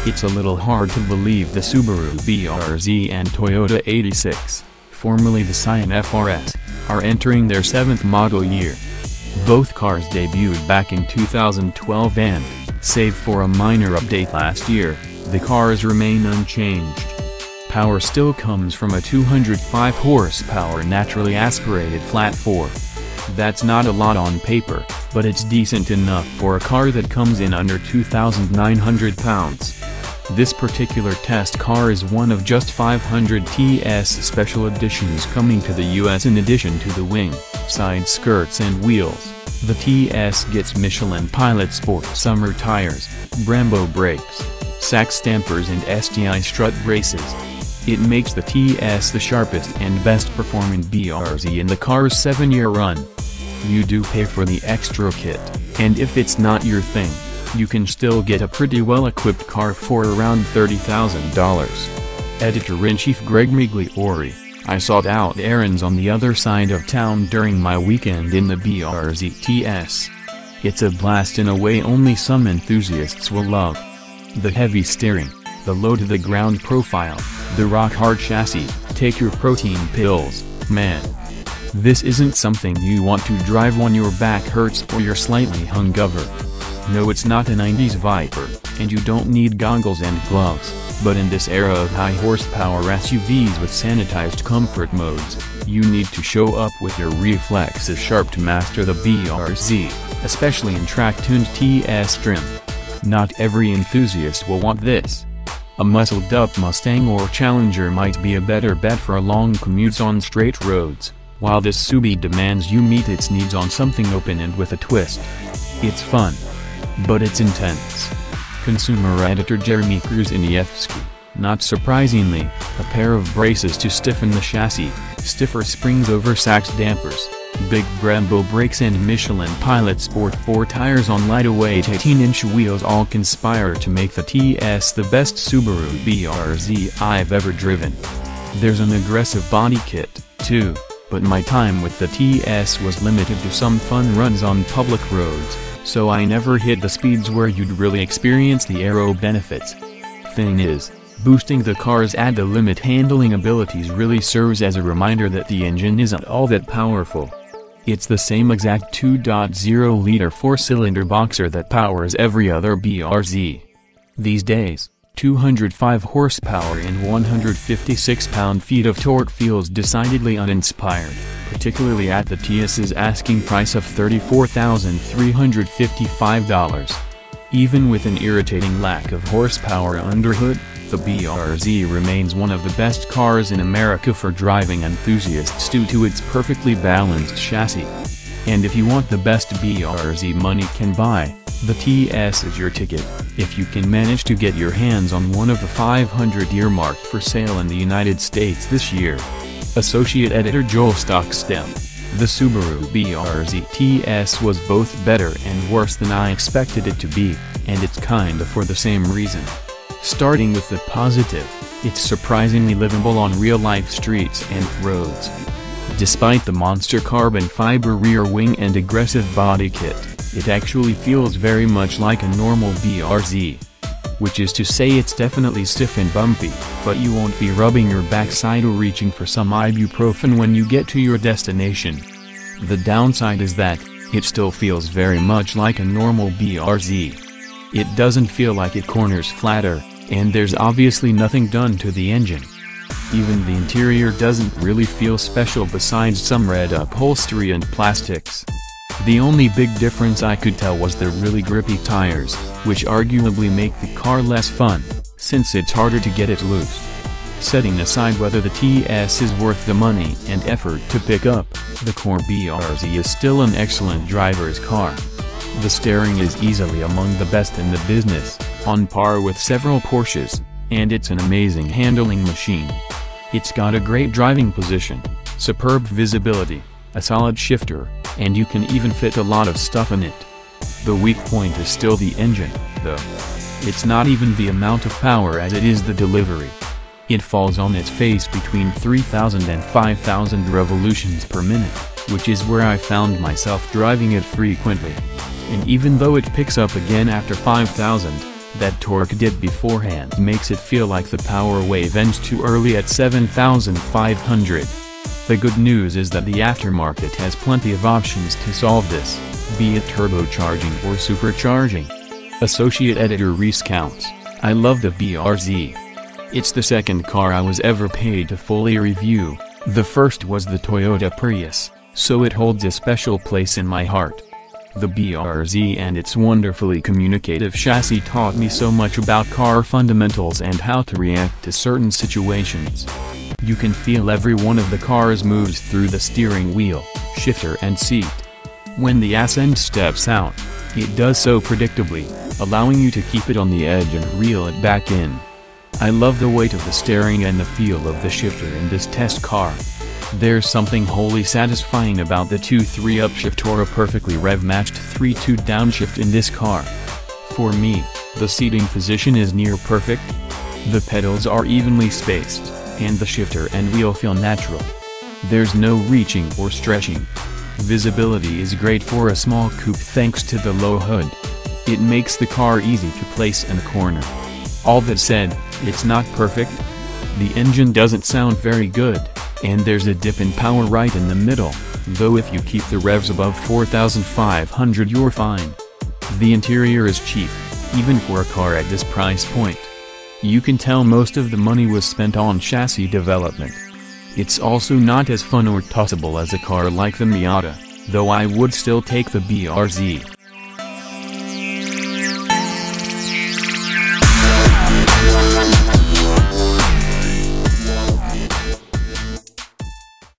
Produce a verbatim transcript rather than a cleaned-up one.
It's a little hard to believe the Subaru B R Z and Toyota eighty-six, formerly the Scion F R S, are entering their seventh model year. Both cars debuted back in two thousand twelve and, save for a minor update last year, the cars remain unchanged. Power still comes from a two hundred five horsepower naturally aspirated flat four. That's not a lot on paper, but it's decent enough for a car that comes in under two thousand nine hundred pounds. This particular test car is one of just five hundred T S special editions coming to the U S. In addition to the wing, side skirts and wheels, the T S gets Michelin Pilot Sport summer tires, Brembo brakes, Sachs dampers and S T I strut braces. It makes the T S the sharpest and best performing B R Z in the car's seven year run. You do pay for the extra kit, and if it's not your thing, you can still get a pretty well-equipped car for around thirty thousand dollars. Editor-in-Chief Greg Migliori: I sought out errands on the other side of town during my weekend in the B R Z T S. It's a blast in a way only some enthusiasts will love. The heavy steering, the low-to-the-ground profile, the rock-hard chassis, take your protein pills, man. This isn't something you want to drive when your back hurts or you're slightly hungover. No, it's not a nineties Viper, and you don't need goggles and gloves, but in this era of high-horsepower S U Vs with sanitized comfort modes, you need to show up with your reflexes sharp to master the B R Z, especially in track-tuned T S trim. Not every enthusiast will want this. A muscled-up Mustang or Challenger might be a better bet for long commutes on straight roads, while this Subi demands you meet its needs on something open and with a twist. It's fun, but it's intense. Consumer editor Jeremy Krusiniewski: not surprisingly, a pair of braces to stiffen the chassis, stiffer springs over Sachs dampers, big Brembo brakes and Michelin Pilot Sport four tires on lightweight eighteen inch wheels all conspire to make the T S the best Subaru B R Z I've ever driven. There's an aggressive body kit, too, but my time with the T S was limited to some fun runs on public roads, so I never hit the speeds where you'd really experience the aero benefits. Thing is, boosting the car's at-the-limit handling abilities really serves as a reminder that the engine isn't all that powerful. It's the same exact two point oh liter four-cylinder boxer that powers every other B R Z. These days, two hundred five horsepower and one hundred fifty-six pound-feet of torque feels decidedly uninspired, particularly at the TS's asking price of thirty-four thousand three hundred fifty-five dollars. Even with an irritating lack of horsepower underhood, the B R Z remains one of the best cars in America for driving enthusiasts due to its perfectly balanced chassis. And if you want the best B R Z money can buy, the T S is your ticket, if you can manage to get your hands on one of the five hundred earmarked for sale in the United States this year. Associate Editor Joel Stockstill: the Subaru B R Z T S was both better and worse than I expected it to be, and it's kinda for the same reason. Starting with the positive, it's surprisingly livable on real-life streets and roads. Despite the monster carbon fiber rear wing and aggressive body kit, it actually feels very much like a normal B R Z. Which is to say it's definitely stiff and bumpy, but you won't be rubbing your backside or reaching for some ibuprofen when you get to your destination. The downside is that, it still feels very much like a normal B R Z. It doesn't feel like it corners flatter, and there's obviously nothing done to the engine. Even the interior doesn't really feel special besides some red upholstery and plastics. The only big difference I could tell was the really grippy tires, which arguably make the car less fun, since it's harder to get it loose. Setting aside whether the T S is worth the money and effort to pick up, the core B R Z is still an excellent driver's car. The steering is easily among the best in the business, on par with several Porsches, and it's an amazing handling machine. It's got a great driving position, superb visibility, a solid shifter, and you can even fit a lot of stuff in it. The weak point is still the engine, though. It's not even the amount of power as it is the delivery. It falls on its face between three thousand and five thousand revolutions per minute, which is where I found myself driving it frequently. And even though it picks up again after five thousand, That torque dip beforehand makes it feel like the power wave ends too early at seven thousand five hundred. The good news is that the aftermarket has plenty of options to solve this, be it turbocharging or supercharging. Associate Editor recounts, "I love the B R Z. It's the second car I was ever paid to fully review. The first was the Toyota Prius, so it holds a special place in my heart. The B R Z and its wonderfully communicative chassis taught me so much about car fundamentals and how to react to certain situations. You can feel every one of the car's moves through the steering wheel, shifter and seat. When the ascent steps out, it does so predictably, allowing you to keep it on the edge and reel it back in. I love the weight of the steering and the feel of the shifter in this test car. There's something wholly satisfying about the two three upshift or a perfectly rev-matched three two downshift in this car. For me, the seating position is near perfect. The pedals are evenly spaced, and the shifter and wheel feel natural. There's no reaching or stretching. Visibility is great for a small coupe thanks to the low hood. It makes the car easy to place in a corner. All that said, it's not perfect. The engine doesn't sound very good, and there's a dip in power right in the middle, though if you keep the revs above four thousand five hundred you're fine. The interior is cheap, even for a car at this price point. You can tell most of the money was spent on chassis development. It's also not as fun or tossable as a car like the Miata, though I would still take the B R Z.